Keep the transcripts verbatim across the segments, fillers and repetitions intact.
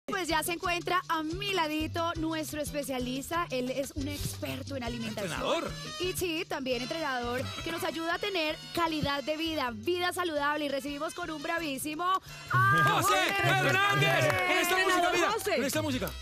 Pues ya se encuentra a mi ladito nuestro especialista. Él es un experto en alimentación. ¿Entrenador? Y sí, también entrenador, que nos ayuda a tener calidad de vida, vida saludable. Y recibimos con un bravísimo a ¡José Hernández! Con esta música, mira, José. con esta música.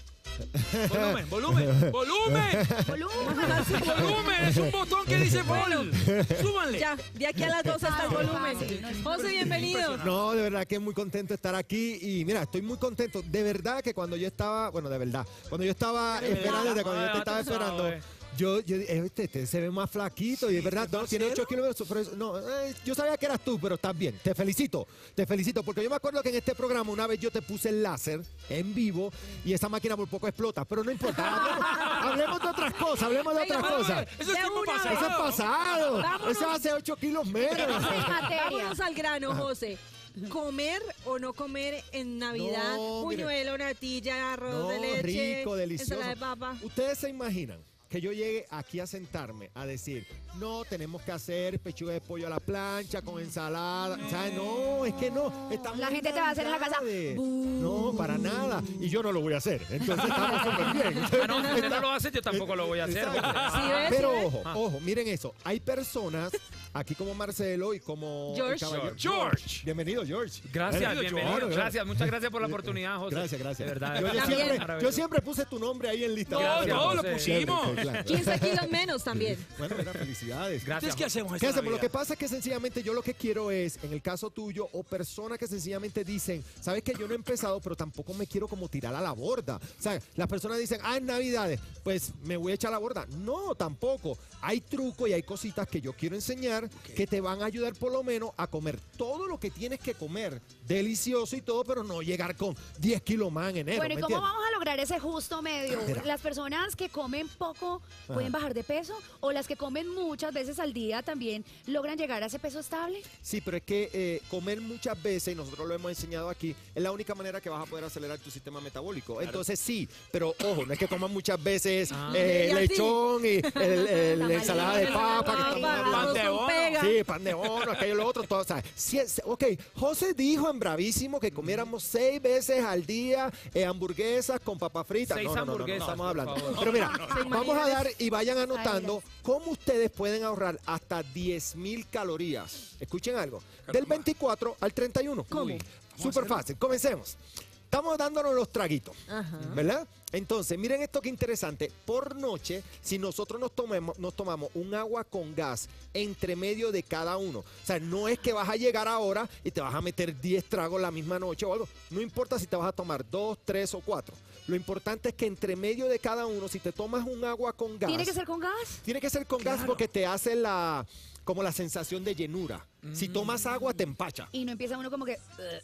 Volumen, volumen, volumen, Volumen. volumen. Es un botón que dice vol. Súbanle. Ya, de aquí a las doce está el Fácil, volumen. fácil, no es José, bienvenido. No, de verdad que muy contento de estar aquí y mira, estoy muy contento. De verdad que cuando yo estaba, bueno, de verdad, cuando yo estaba esperando, desde cuando yo te estaba esperando, yo, yo eh, este, este se ve más flaquito y es verdad, no, tiene ocho kilómetros. Pero eso- no, eh, yo sabía que eras tú, pero estás bien. Te felicito, te felicito, porque yo me acuerdo que en este programa una vez yo te puse el láser en vivo y esa máquina por poco explota, pero no importa. Hablemos, hablemos de otras cosas, hablemos de Venga, otras vamos. cosas. Eso es De tiempo una pasado. Eso es pasado. Vámonos. Eso hace ocho kilos menos. Materia. Vámonos al grano, José. ¿Comer o no comer en Navidad? No, mire. Buñuelo, natilla, arroz No, de leche, rico, delicioso. ensalada de papa. Ustedes se imaginan que yo llegue aquí a sentarme a decir, no, tenemos que hacer pechuga de pollo a la plancha con ensalada. O sea, no, es que no. Estamos La en gente te va a hacer en la casa, Navidades. "Bú". No, para nada. Y yo no lo voy a hacer. Entonces estamos súper bien. Ah, no, si usted no lo hace, yo tampoco lo voy a hacer. Exacto. porque- Sí, ¿ves? Pero ¿Sí ves? ojo, ojo, miren eso. Hay personas, aquí como Marcelo y como el George. caballero- George. Bienvenido, George. Gracias, Bienvenido, bienvenido. George. Gracias, muchas gracias por la oportunidad, José. Gracias, gracias. De verdad. Yo, yo de verdad. siempre, yo Maravilloso. siempre puse tu nombre ahí en lista. No, Gracias, no, lo José. pusimos. Claro. quince kilos menos también. Bueno, mira, felicidades. Gracias. Entonces, ¿qué hacemos ¿Qué esta hacemos? Lo Navidad? que pasa es que sencillamente yo lo que quiero es, en el caso tuyo, o personas que sencillamente dicen, sabes que yo no he empezado, pero tampoco me quiero como tirar a la borda. O sea, las personas dicen, ah, en Navidades, pues me voy a echar a la borda. No, tampoco. Hay trucos y hay cositas que yo quiero enseñar que te van a ayudar por lo menos a comer todo lo que tienes que comer, delicioso y todo, pero no llegar con diez kilos más en enero. Bueno, ¿y ¿me cómo entiendes? vamos a lograr ese justo medio? Mira. ¿Las personas que comen poco pueden Ajá. bajar de peso? ¿O las que comen muchas veces al día también logran llegar a ese peso estable? Sí, pero es que eh, comer muchas veces, y nosotros lo hemos enseñado aquí, es la única manera que vas a poder acelerar tu sistema metabólico. Entonces sí, pero ojo, no es que comas muchas veces Ah. eh, Y así. lechón y el, el- la ensalada de papa. Que estamos Papa, hablando. arroz de con bono. pega. Sí, pan de bono, aquello, lo otro, todo. O sea, sí es- ok, José dijo en Bravísimo que comiéramos seis veces al día eh, hamburguesas con papa frita. Seis no, no, no, no, no, hamburguesas, estamos por hablando. favor. Pero mira, ¿Se vamos a imaginan dar y vayan anotando Ay, cómo ustedes pueden ahorrar hasta diez mil calorías. Escuchen algo. Del veinticuatro al treinta y uno. ¿Cómo? Uy, súper fácil. Comencemos. Estamos dándonos los traguitos, Ajá. ¿verdad? Entonces, miren esto que interesante. Por noche, si nosotros nos, tomemos, nos tomamos un agua con gas entre medio de cada uno. O sea, no es que vas a llegar ahora y te vas a meter diez tragos la misma noche o algo. No importa si te vas a tomar dos, tres o cuatro. Lo importante es que entre medio de cada uno, si te tomas un agua con gas... ¿Tiene que ser con gas? Tiene que ser con gas porque te hace la... como la sensación de llenura. Si tomas agua, te empacha. Y no empieza uno como que...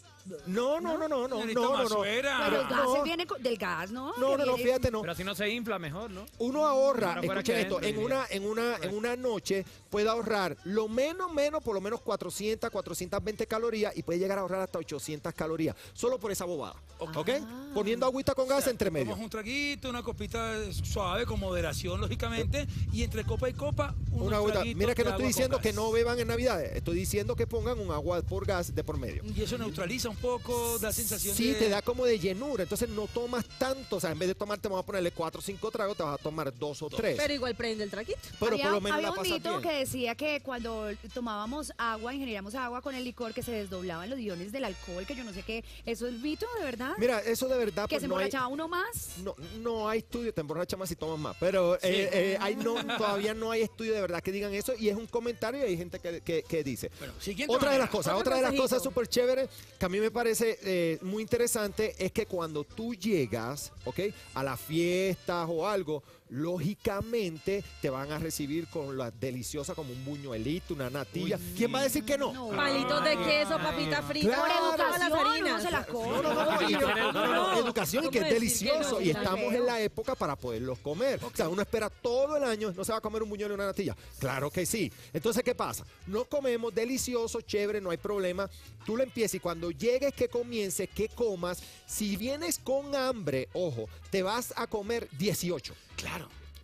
No, no, no, no, no, Señorita no, no, no. Mazuera. Pues los no. gases vienen co- del gas, ¿no? No, no, no, Que viene- fíjate, no. Pero así no se infla mejor, ¿no? Uno ahorra, No fuera escuchen que esto, entre, en una, en una, en una noche puede ahorrar lo menos, menos, por lo menos cuatrocientas, cuatrocientas veinte calorías y puede llegar a ahorrar hasta ochocientas calorías, solo por esa bobada, ¿ok? Poniendo agüita con gas entre medio. Tomamos un traguito, una copita suave, con moderación, lógicamente, y entre copa y copa, unos Una agüita. traguitos Mira que de no estoy agua diciendo con que gas. no beban en Navidades, estoy diciendo que pongan un agua por gas de por medio. Y eso neutraliza un poco, da sensación Sí, de... te da como de llenura, entonces no tomas tanto, o sea, en vez de tomarte, vamos a ponerle cuatro o cinco tragos, te vas a tomar dos o tres. Pero igual prende el traquito. Pero había, por lo menos había la un pasas mito bien. que decía que cuando tomábamos agua, ingeríamos agua con el licor, que se desdoblaban los iones del alcohol, que yo no sé qué. ¿Eso es mito, de verdad? Mira, eso de verdad ¿Que pues se no hay, emborrachaba uno más? no, no hay estudio, te emborracha más si tomas más, pero eh, eh, hay no, todavía no hay estudio de verdad que digan eso y es un comentario y hay gente que, que- que dice. Bueno, siguiente Otra de manera. las cosas, Otro otra de las consejito. cosas súper chéveres que a mí me parece eh, muy interesante es que cuando tú llegas, ¿ok? A las fiestas o algo, lógicamente te van a recibir con la deliciosa como un buñuelito, una natilla. ¿Quién va a decir que no? No. Palitos de queso, papita frita, Claro. todas las Educación, harinas. uno se la No, come. no, no, no, y- no, no, no, educación y ¿Cómo que es decir delicioso que no? y Está estamos feo. en la época para poderlos comer. O sea, uno espera todo el año, no se va a comer un buñuelo y una natilla. Claro que sí. Entonces, ¿qué pasa? No comemos delicioso, chévere, no hay problema. Tú lo empiezas y cuando llegues que comiences, que comas, si vienes con hambre, ojo, te vas a comer dieciocho. Claro.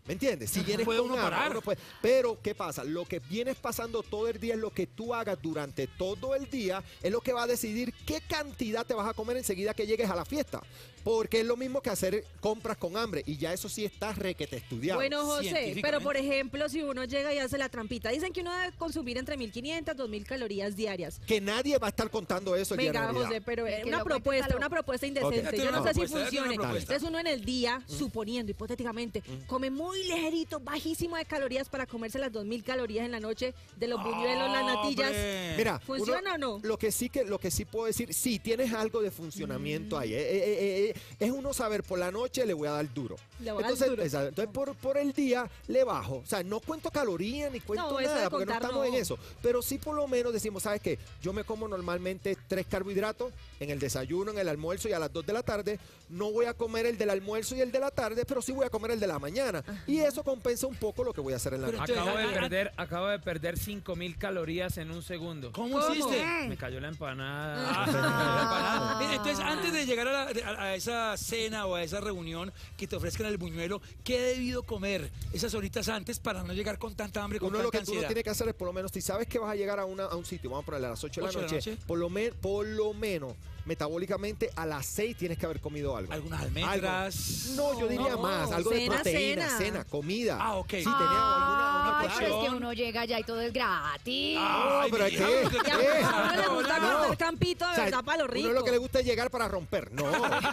¿Me entiendes? Si vienes Puede con uno hambre, parar. uno puede- pero, ¿qué pasa? Lo que vienes pasando todo el día es lo que tú hagas durante todo el día, es lo que va a decidir qué cantidad te vas a comer enseguida que llegues a la fiesta. Porque es lo mismo que hacer compras con hambre, y ya eso sí está requete estudiado. Bueno, José, científicamente. pero por ejemplo, si uno llega y hace la trampita, dicen que uno debe consumir entre mil quinientas, dos mil calorías diarias. Que nadie va a estar contando eso el día de Venga, Navidad. José, pero El es que una lo cuente propuesta, está una loco. propuesta indecente. Ok. Yo Date no una sé si propuesta, date una funcione. propuesta. Entonces uno en el día, suponiendo, hipotéticamente, come muy ligerito, bajísimo de calorías para comerse las dos mil calorías en la noche de los buñuelos, las natillas. Hombre. Mira, ¿Funciona uno- o no? Lo que sí que lo que sí puedo decir, sí tienes algo de funcionamiento ahí. Eh, eh, eh, eh, es uno saber por la noche le voy a dar duro. Le voy a dar Entonces, duro. exacto, entonces por, por el día le bajo. O sea, no cuento calorías ni cuento No, eso de nada porque no contar estamos no. en eso. Pero sí por lo menos decimos, ¿sabes qué? Yo me como normalmente tres carbohidratos en el desayuno, en el almuerzo y a las dos de la tarde. No voy a comer el del almuerzo y el de la tarde, pero sí voy a comer el de la mañana. Y eso compensa un poco lo que voy a hacer en la Pero noche. Acabo de Entonces, perder, acabo de perder cinco mil calorías en un segundo. ¿Cómo ¿Cómo? hiciste? Me cayó la empanada. Ah, Mira, entonces, antes de llegar a, la- a- a esa cena o a esa reunión que te ofrezcan el buñuelo, ¿qué he debido comer esas horitas antes para no llegar con tanta hambre, con Uno lo que tanta tú no ansiedad? tienes que hacer es por lo menos, si sabes que vas a llegar a, una, a un sitio, vamos a ponerle a las ocho de la ocho de la noche, noche. Por, lo men- por lo menos, metabólicamente, a las seis tienes que haber comido algo. Algunas Algo. almendras. No, yo diría No, más, algo de cena, proteína, cena, cena. comida. Ah, ok. Sí, tenía alguna una Ay, pero es que porción. uno llega ya y todo es gratis. Ay, No, pero mira, ¿qué? lo que- Y a ¿Qué? a uno le gusta No. comer campito de O sea, verdad para lo rico. Uno lo que le gusta es llegar para romper. No,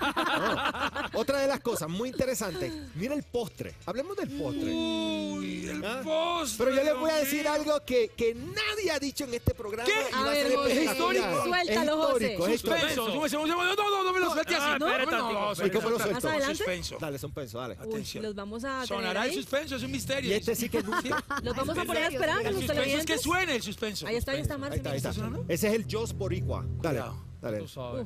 no. Otra de las cosas muy interesantes, mira el postre. Hablemos del postre. Uy, el ¿Ah? postre. Pero yo les voy a Dios decir mío. algo que, que nadie ha dicho en este programa. ¿Qué? y va A a ver, ser José, espectacular. suéltalo, Es histórico, José. es histórico. Suspenso. súbese, súbese. No, no, no me lo suelte así. Ah, No, espérate, no, tico, no, espérate. ¿Y cómo lo suelto? Más adelante. Suspenso. Dale, suspenso, dale. Uy, Atención. los vamos a tener Sonará el ahí. suspenso, es un misterio. Y este sí que nunca. Los vamos a Ay, poner a el esperar a los suspenso es que televidentes. suene el suspenso. Ahí está, ahí está, Ahí Marce. está, ahí está. ¿Está sonando? Ese es el Jos Boricua. Dale, Cuidado. dale. Tú sabes.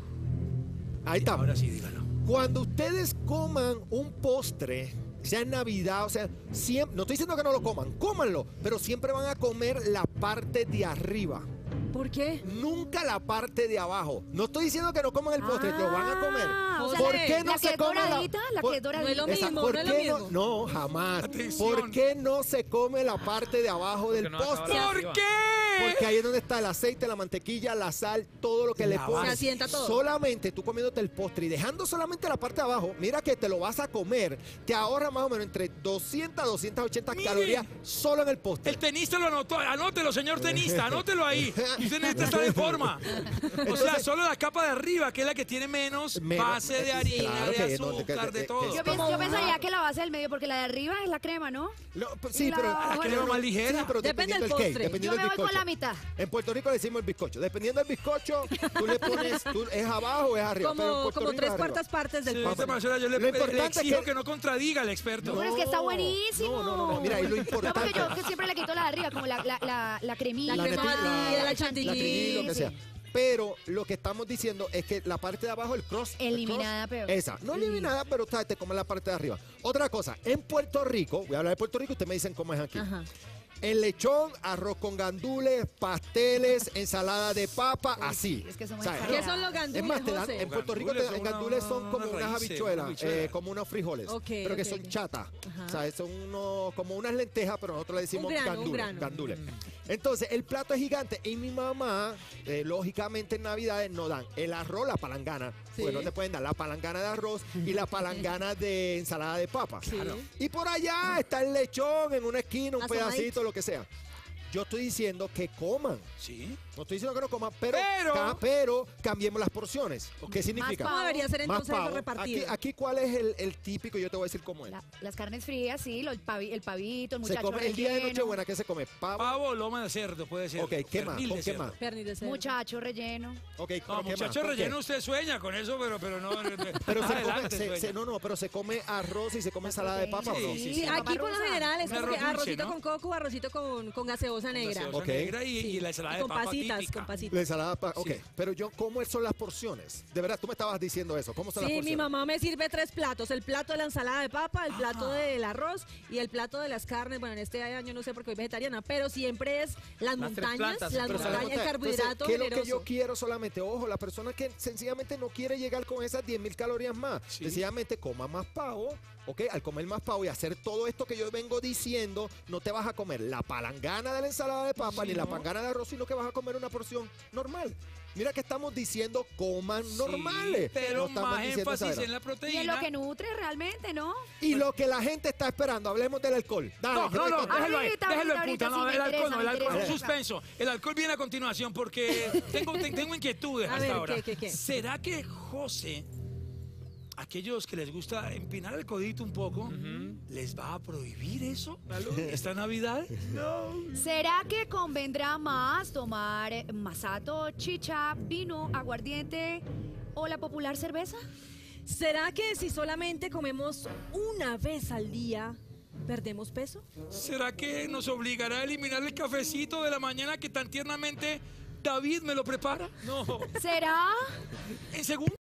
Ahí está. Ahora sí, dígalo. Cuando ustedes coman un postre, sea en Navidad, o sea, siempre, no estoy diciendo que no lo coman, cómanlo, pero siempre van a comer la parte de arriba. ¿Por qué? Nunca la parte de abajo. No estoy diciendo que no coman el postre, que lo van a comer. Ah, o sea, ¿Por la- qué no la que se es come doradita, la por- que es No es doradita. lo Esa- mismo, ¿por no es lo qué mismo. No, jamás. Atención. ¿Por qué no se come la parte de abajo del no acaba postre? de- ¿Por arriba. qué? Porque ahí es donde está el aceite, la mantequilla, la sal, todo lo que le La pones. Se asienta todo. Solamente tú comiéndote el postre y dejando solamente la parte de abajo, mira que te lo vas a comer, te ahorra más o menos entre doscientas a doscientas ochenta Mire. calorías solo en el postre. El tenista lo anotó. Anótelo, señor tenista, anótelo ahí. Usted necesita estar en forma. O sea, solo la capa de arriba, que es la que tiene menos, Menos, base de harina, claro de que no, azúcar, que- de que- todo. Yo, pienso- yo pensaría que la base del medio, porque la de arriba es la crema, ¿no? No, pues sí, Y la pero abajo La crema más ligera. Sí, pero Depende dependiendo del del cake, postre. Yo dependiendo me del voy con bizcocho. la mitad. En Puerto Rico le decimos el bizcocho. Dependiendo del bizcocho, tú le pones, tú- es abajo o es arriba. pero en Como, Puerto como Rico tres es arriba. cuartas partes del Sí, postre. esta persona yo le, Lo le- le importante es exijo que- que no contradiga al experto. No, pero es que está buenísimo. No, no, no, no, mira, y lo No, porque importante. yo que siempre le quito la de arriba, como la, la, la, la cremita. La crema neti- batida, la la chantilly. chantilly, lo que sea. Pero lo que estamos diciendo es que la parte de abajo, el cross. el Eliminada, cross, peor. Esa. No eliminada, pero ¿sabes? Te comes la parte de arriba. Otra cosa, en Puerto Rico, voy a hablar de Puerto Rico, ustedes me dicen cómo es aquí. Ajá. El lechón, arroz con gandules, pasteles, ensalada de papa, así. es que somos ¿Sabes? exagerados. ¿Qué son los gandules, Es más, te dan, José? en Puerto Rico te Gandules dan, en son gandules una- son como unas unas raíces, habichuelas, unas habichuelas. eh, como unos frijoles, Ok, pero que ok, son ok. chatas. Ajá. O sea, son unos, como unas lentejas, pero nosotros le decimos Un grano, un gandules. grano. gandules. Entonces, el plato es gigante y mi mamá, eh, lógicamente en Navidades no dan el arroz, la palangana. Sí. Pues no te pueden dar la palangana de arroz y la palangana de ensalada de papa. Claro. Y por allá está el lechón en una esquina, un Asomadito. pedacito, lo que sea. Yo estoy diciendo que coman. Sí. No estoy diciendo que no coman, pero, Pero- ca- pero cambiemos las porciones. ¿Qué Más significa? ¿Cómo debería ser Más entonces eso pavo. repartido? Aquí, aquí, ¿cuál es el, el típico? Yo te voy a decir cómo es. La- las carnes frías, sí, lo- el, pavi- el pavito, el Se muchacho come el día de relleno. Nochebuena, ¿qué se come? Pavo. Pavo, loma de cerdo, puede ser. Ok, ¿qué más? Pernil ¿Con de qué cerdo. más? Pernis de cerdo. Muchacho relleno. Ok, No, ¿pero qué más? muchacho ¿Con qué? relleno, usted sueña con eso, pero, pero no. Pero se come, adelante, se- sueña. se- no, no, pero se come arroz y se come La ensalada de papa, ¿o no? Sí, Sí, sí, aquí por lo Paparrusa. general es Un como arroz que dulce, arrocito ¿no? con coco, arrocito con, con gaseosa. gaseosa negra. gaseosa Ok. negra y, Sí. y la ensalada Y de con papa pasitas, típica. con pasitas. La ensalada, pa- ok. Sí. Pero yo, ¿cómo son las porciones? De verdad, tú me estabas diciendo eso. ¿Cómo son las Sí, porciones? mi mamá me sirve tres platos. El plato de la ensalada de papa, el plato del arroz y el plato de las carnes. Bueno, en este año no sé porque soy vegetariana, pero siempre es las, Las tres montañas, plantas, las Pero ¿sabes montañas, cómo el está? carbohidrato Entonces, ¿qué es lo que yo generoso. quiero solamente? Ojo, la persona que sencillamente no quiere llegar con esas diez mil calorías más. Sí. Sencillamente coma más pavo, ¿ok? Al comer más pavo y hacer todo esto que yo vengo diciendo, no te vas a comer la palangana de la ensalada de papa Sí, ni la ¿no? pangana de arroz, sino que vas a comer una porción normal. Mira que estamos diciendo coman Sí, normales. pero No estamos más diciendo énfasis exagerado. en la Y proteína. en lo que nutre realmente, ¿no? Y lo que la gente está esperando, hablemos del alcohol. Dale, No, que no, me no, cuentes. déjalo ahí, Ahorita, déjalo en ahorita, puta. No, ahorita, el sí, me alcohol no, el interesa, alcohol, me un interesa. suspenso. El alcohol viene a continuación porque tengo, te- tengo inquietudes A hasta ver, ahora. ¿qué, qué, qué? ¿Será que José, aquellos que les gusta empinar el codito un poco, les va a prohibir eso esta Navidad? No. ¿Será que convendrá más tomar eh, masato, chicha, vino, aguardiente o la popular cerveza? ¿Será que si solamente comemos una vez al día, perdemos peso? ¿Será que nos obligará a eliminar el cafecito de la mañana que tan tiernamente David me lo prepara? No. ¿Será? En segundo